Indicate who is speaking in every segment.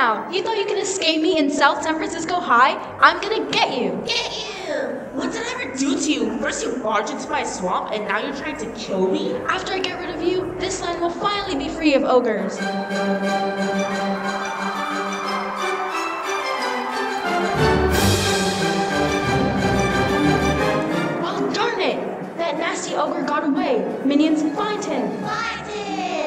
Speaker 1: now. You thought you could escape me in South San Francisco High? I'm gonna get you.
Speaker 2: Get you! What did I ever do to you? First you barged into my swamp, and now you're trying to kill me?
Speaker 1: After I get rid of you, this land will finally be free of ogres. Well, darn it! That nasty ogre got away. Minions, find him!
Speaker 2: Find him!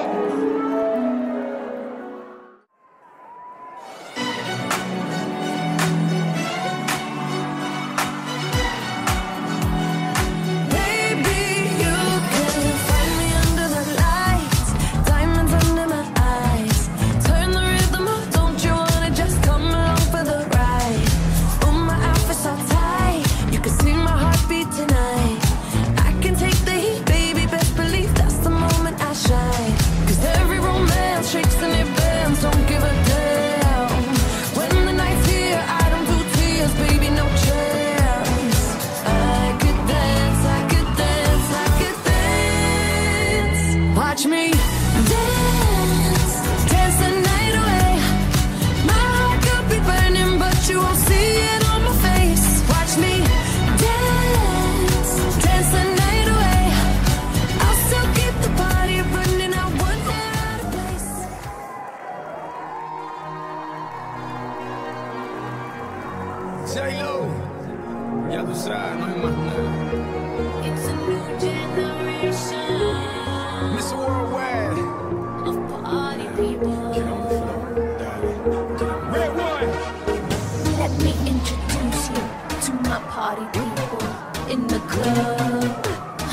Speaker 3: It's a new generation.
Speaker 4: Mr. Worldwide.
Speaker 3: Of party people.
Speaker 4: Get on the floor, darling. Red one.
Speaker 3: Let me introduce you to my party people in the club.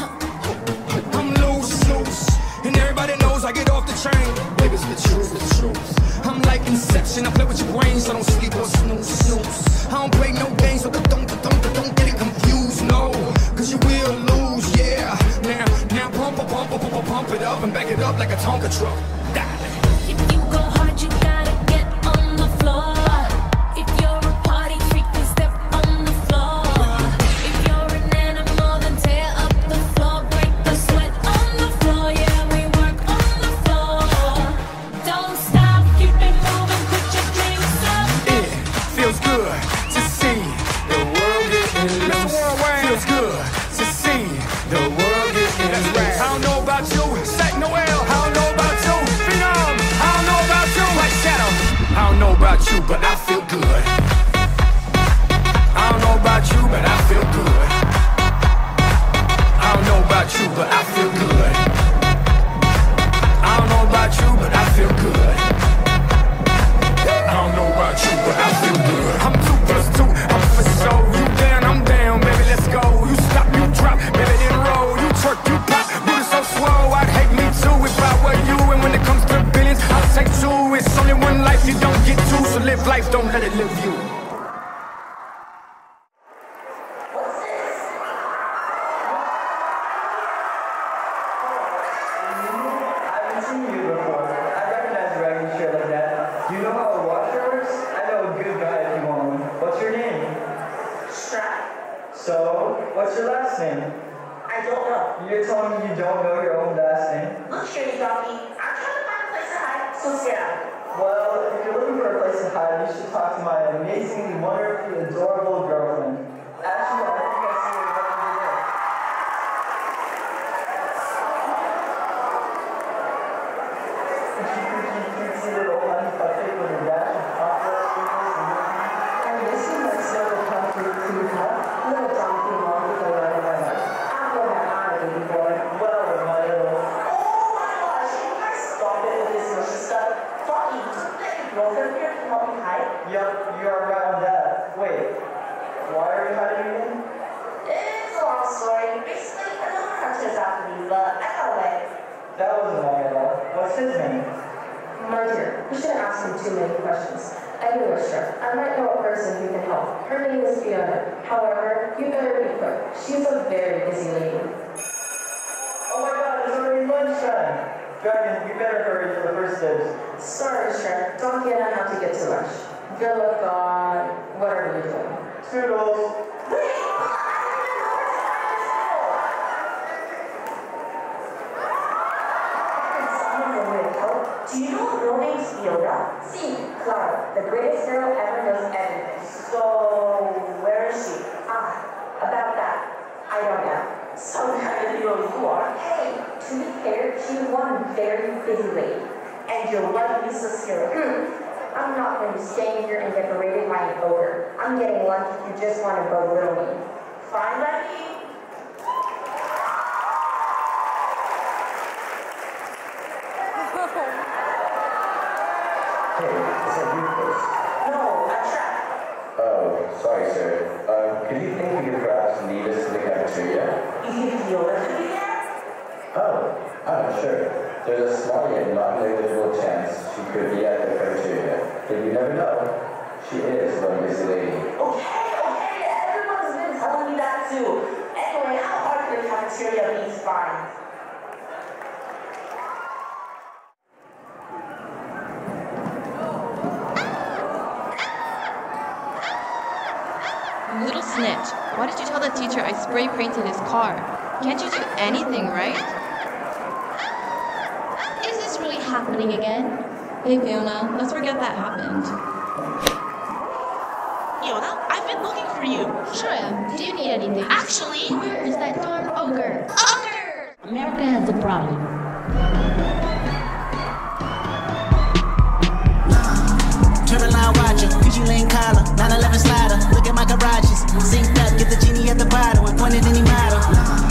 Speaker 4: I'm loose, and everybody knows I get off the train. Baby, it's the truth. I'm like Inception, I play with your brains, so don't sleep or snooze. I don't play no games, so don't get it confused, no. Cause you will lose, yeah. Now pump it up and back it up like a Tonka truck.
Speaker 3: If you go hard, you gotta get on the floor. If you're a party freak, then step on the floor. If you're an animal, then tear up the floor. Break the sweat on the floor, yeah, we work on the floor. Don't stop, keep it moving, put your drinks up.
Speaker 4: It feels good to see the world getting loose. Feels good to see the world getting loose. I don't know about you, Sack Noel. I don't know about you, Phenom. I don't know about you, White Shadow. I don't know about you, but I feel good. I don't know about you, but I feel good. I don't know about you, but I feel good. I don't know about you, but I feel good. I don't know about you, but I feel good. I'm 2+2, I'm for sure. You down, I'm down, baby, let's go. You stop, you drop, baby, then roll. You twerk, you pop, booty so swole. I'd hate me too if I were you. And when it comes to billions, I'll take two. It's only one life, you don't get two. So live life, don't let it live you.
Speaker 5: What's your last name?
Speaker 2: I don't know.
Speaker 5: You're telling me you don't know your own last name?
Speaker 2: Look, Shady Donkey, I'm trying to find a place to hide, so sit down.
Speaker 5: Well, if you're looking for a place to hide, you should talk to my amazingly, wonderfully adorable girlfriend. Actually, I think I see her right over there. Cutesy little honey cupcake with a dash of chocolate sprinkles and milk. And this is my simple cupcake too, huh? Little donkey long with a red and white. I'll go that high, baby boy. Well, my little.
Speaker 2: Oh my gosh, can you guys stop it with this mushy stuff? Fuck you, just let your girlfriend here to help me hide.
Speaker 5: Yup, you are right on that. Wait, why are you hiding again?
Speaker 2: It's a long story. Basically, another hunter is after me, but I got away.
Speaker 5: That wasn't long at all. What's his name?
Speaker 6: My dear, you shouldn't ask him too many questions. Anyway, Shrek, I might know a person who can help. Her name is Fiona. However, you better be quick. She's a very busy lady.
Speaker 5: Oh my god, it's already lunchtime! Dragon, you better hurry for the first dibs.
Speaker 6: Sorry, Shrek. Donkey and I have to get to lunch. Good luck, God. Whatever you're doing.
Speaker 5: Toodles!
Speaker 2: Wait! Do you know a girl named Yoga?
Speaker 6: See, Clara, the greatest hero ever knows everything.
Speaker 2: So, where is she?
Speaker 6: About that, I don't know.
Speaker 2: Some kind of hero you are.
Speaker 6: Hey, to be fair, she's one very busy lady.
Speaker 2: And you're one useless hero.
Speaker 6: I'm not going to stay here and get berated by an ogre. I'm getting lunch if you just want to belittle me.
Speaker 2: Fine, Becky.
Speaker 7: Hey, is that you, Chris?
Speaker 2: No, I'm Shrek.
Speaker 7: Oh, sorry, sir. Could you think we could perhaps lead us to the cafeteria?
Speaker 2: You think Viola could be there?
Speaker 7: Oh, I'm not sure. There's a small yet not negligible chance she could be at the cafeteria. But you never know. She is one busy lady.
Speaker 2: Okay, everyone's been telling me that too. Anyway, how hard can the cafeteria be to find?
Speaker 1: Little snitch, why did you tell the teacher I spray painted his car? Can't you do anything, right? Is this really happening again? Hey Fiona, let's forget that happened.
Speaker 8: Fiona, I've been looking for you.
Speaker 1: Sure am. Do you need anything?
Speaker 8: Actually,
Speaker 1: Where is that darn ogre?
Speaker 8: Ogre!
Speaker 9: America has a problem.
Speaker 10: Turn line watcher, PG Lane collar, 911 slider. Look at my garages. Synced up, get the genie at the bottom and point at any model.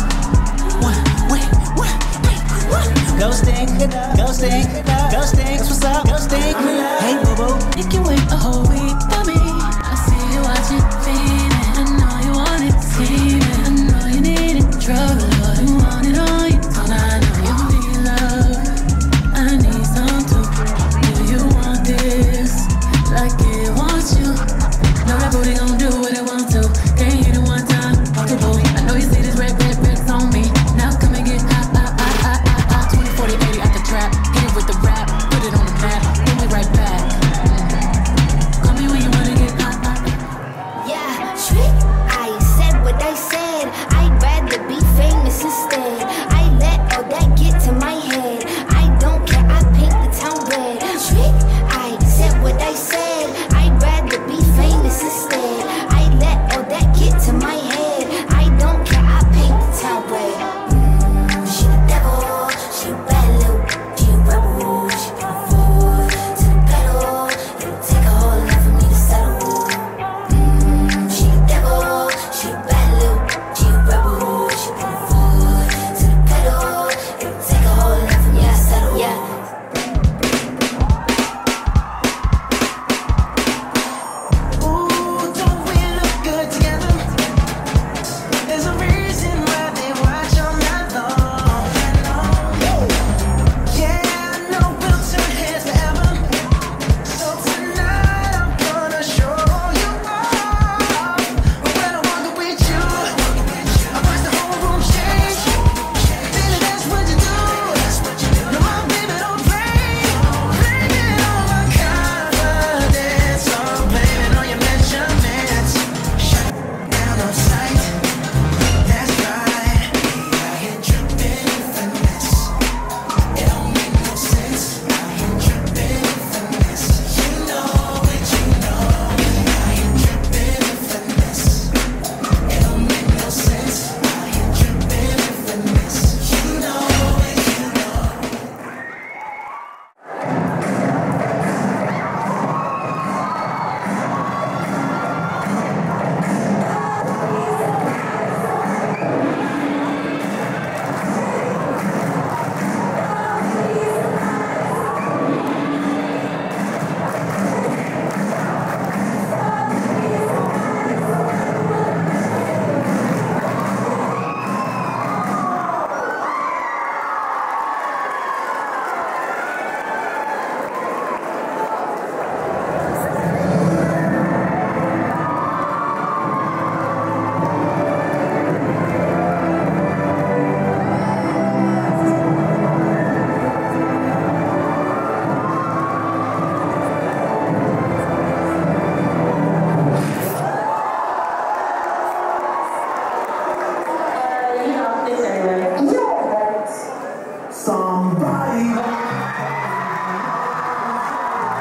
Speaker 10: Go stink, go stink, go stink. What's up? Go stink. Hey boo boo,
Speaker 3: You can wait a whole week for me. I see you watching, feeling. I know you want it, see it. I know you need it, trouble. You want it all, you don't. I know you need love. I need some too. Do you want this like it wants you? Know that booty gon' do what it wants to. Can't hit it one time, possible. I know you see this red on me. Now come and get hot. 20, 40, 80 at the trap. Hit it with the rap, put it on the map. Bring me right back. Call me when you wanna get hot.
Speaker 11: Yeah, Shrek, I said what I said. I'd rather be famous instead. I let all that get to my head. I don't care, I paint the town red. Shrek, I said what I said. I'd rather be famous instead. I let all that get to my head. I don't care, I paint the town red. She the devil, she a bad little, she a rebel. She put her foot to the pedal. It'll take a whole lot for me to settle. She the devil, she a bad little, she a rebel. She put her foot to the pedal. It'll take a whole lot for me to settle. Yeah.
Speaker 10: ooh, don't we look good together? There's a reason why they watch all night long. Yeah, I know we'll turn heads forever. So tonight I'm gonna show you off. But when I walk up with you, I watch the whole room change. Baby, that's what you do. No, my baby don't play. Blaming on my confidence, or blaming on your measurements. Shut down on sight. That's right. We out here dripping finesse. It don't make no sense. Out here dripping finesse. You know it, you know. We out here dripping finesse. It don't make no sense. Out here dripping finesse. You know it, you know.
Speaker 6: Thanks anyway.
Speaker 10: Somebody.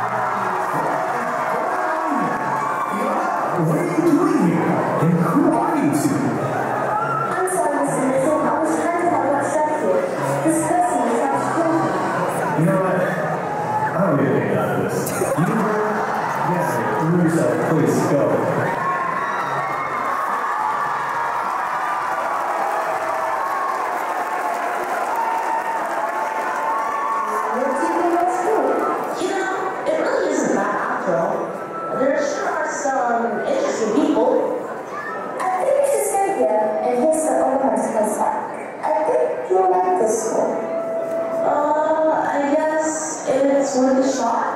Speaker 6: worth a shot.